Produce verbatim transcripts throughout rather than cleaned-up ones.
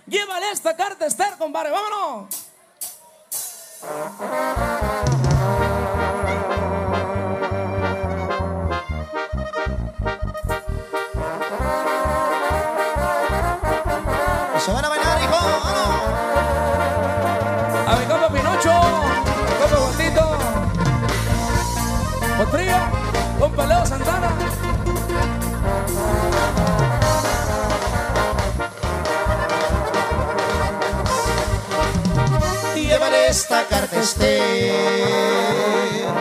Llévale esta carta, Esther, compadre. ¡Vámonos! Se van a bailar, hijo. ¡Vamos! A mi compa Pinocho, compa Guantito, Potrillo, compa Leo Santana. Llévale esta carta, Esther.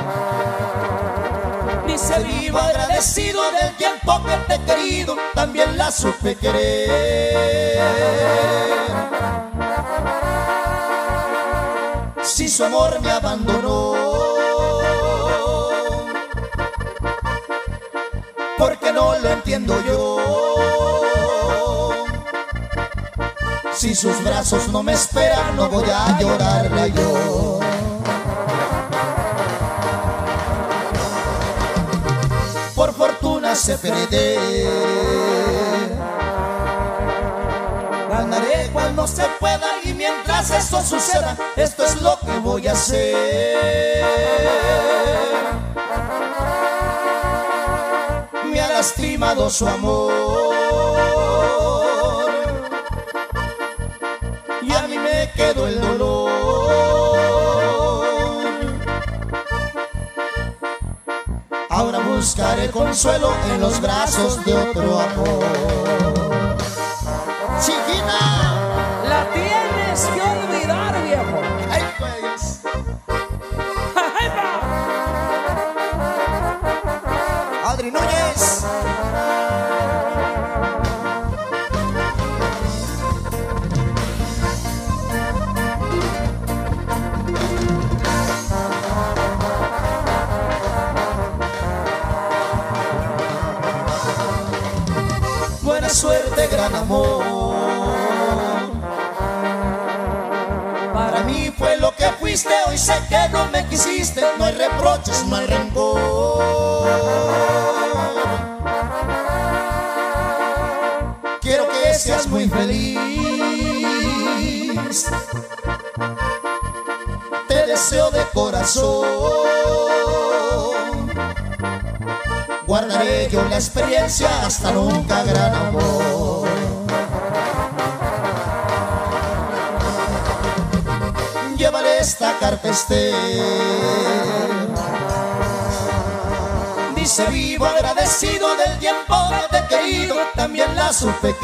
Dice: Vivo agradecido del tiempo que te he querido, también la supe querer. Si su amor me abandonó, porque no lo entiendo yo. Si sus brazos no me esperan, no voy a llorarle yo. Por fortuna sé perder, ganaré cuando se pueda, y mientras eso suceda, esto es lo que voy a hacer. Me ha lastimado su amor, y a mí me quedó el dolor. Ahora buscaré consuelo en los brazos de otro amor. Chiquita, la tienes que olvidar, viejo. ay pues. Adri Núñez. Buena suerte, gran amor. Para mí fue lo que fuiste, hoy sé que no me quisiste. No hay reproches, no hay rencor. Quiero que seas muy feliz, te deseo de corazón. Guardaré yo la experiencia hasta nunca, gran amor. Llévale esta carta, Esther. Dice: vivo agradecido del tiempo que te he querido, también la supe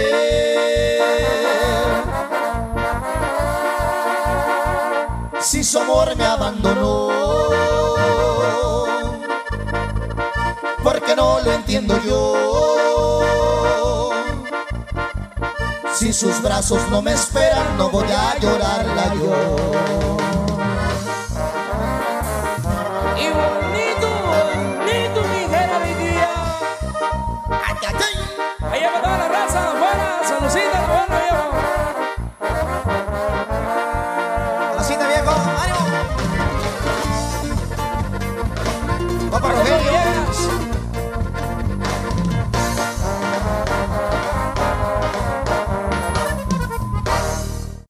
querer. Si su amor me abandonó, porque no lo entiendo yo. Si sus brazos no me esperan, no voy a llorarla yo.